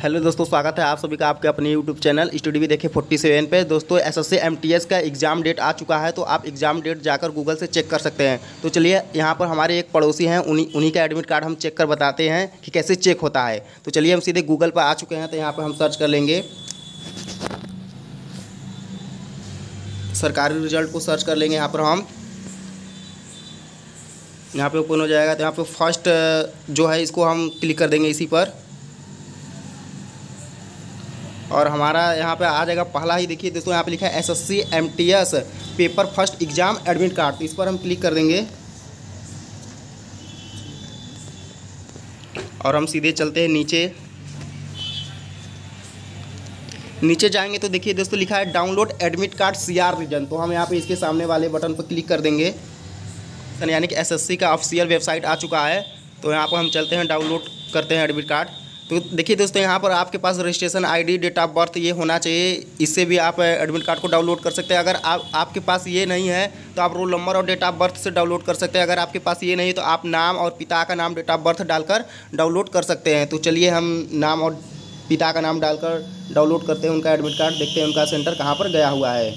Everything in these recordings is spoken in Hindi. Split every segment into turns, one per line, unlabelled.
हेलो दोस्तों, स्वागत है आप सभी का आपके अपने यूट्यूब चैनल स्टडी भी देखे 47 पे। दोस्तों एसएससी एमटीएस का एग्ज़ाम डेट आ चुका है, तो आप एग्ज़ाम डेट जाकर गूगल से चेक कर सकते हैं। तो चलिए यहाँ पर हमारे एक पड़ोसी हैं, उन्हीं का एडमिट कार्ड हम चेक कर बताते हैं कि कैसे चेक होता है। तो चलिए हम सीधे गूगल पर आ चुके हैं, तो यहाँ पर हम सर्च कर लेंगे, सरकारी रिजल्ट को सर्च कर लेंगे। यहाँ पर हम यहाँ पे ओपन हो जाएगा, तो यहाँ पे फर्स्ट जो है इसको हम क्लिक कर देंगे इसी पर, और हमारा यहाँ पे आ जाएगा पहला ही। देखिए दोस्तों यहाँ पे लिखा है SSC MTS paper first exam admit card, तो इस पर हम क्लिक कर देंगे और हम सीधे चलते हैं नीचे जाएंगे तो देखिए दोस्तों लिखा है download admit card CR region. तो हम यहाँ पे इसके सामने वाले बटन पर क्लिक कर देंगे, यानी कि एसएससी का ऑफिशियल वेबसाइट आ चुका है। तो यहाँ पर हम चलते हैं, डाउनलोड करते हैं एडमिट कार्ड। तो देखिए दोस्तों यहाँ पर आपके पास registration ID, date of birth ये होना चाहिए, इससे भी आप एडमिट कार्ड को डाउनलोड कर सकते हैं। अगर आपके पास ये नहीं है तो आप रोल नंबर और डेट ऑफ बर्थ से डाउनलोड कर सकते हैं। अगर आपके पास ये नहीं तो आप नाम और पिता का नाम, डेट ऑफ बर्थ डालकर डाउनलोड कर सकते हैं। तो चलिए हम नाम और पिता का नाम डालकर डाउनलोड करते हैं उनका एडमिट कार्ड, देखते हैं उनका सेंटर कहाँ पर गया हुआ है।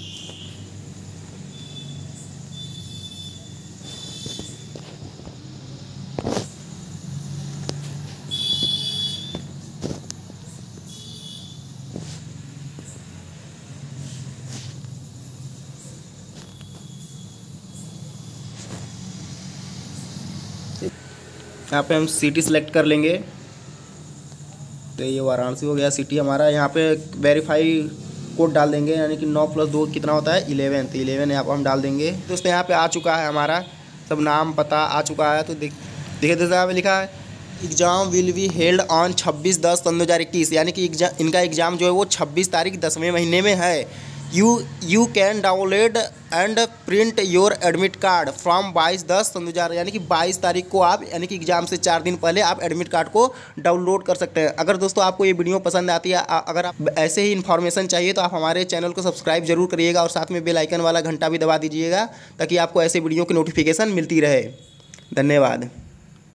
यहाँ पे हम सिटी सेलेक्ट कर लेंगे, तो ये वाराणसी हो गया सिटी हमारा। यहाँ पे वेरीफाई कोड डाल देंगे, यानी कि 9 + 2 कितना होता है 11, तो 11 यहाँ पर हम डाल देंगे। दोस्तों यहाँ पे आ चुका है हमारा सब नाम पता आ चुका है। तो देखिए दोस्तों यहाँ पे लिखा है exam will be held on 26/10/2021, यानी कि इनका एग्ज़ाम जो है वो 26 तारीख 10वें महीने में है। You can download and print your admit card from 22/10/2000, यानी कि 22 तारीख को आप, यानी कि एग्ज़ाम से 4 दिन पहले आप एडमिट कार्ड को डाउनलोड कर सकते हैं। अगर दोस्तों आपको ये वीडियो पसंद आती है, अगर आप ऐसे ही इन्फॉर्मेशन चाहिए तो आप हमारे चैनल को सब्सक्राइब जरूर करिएगा और साथ में बेल आइकन वाला घंटा भी दबा दीजिएगा, ताकि आपको ऐसे वीडियो की नोटिफिकेशन मिलती रहे। धन्यवाद।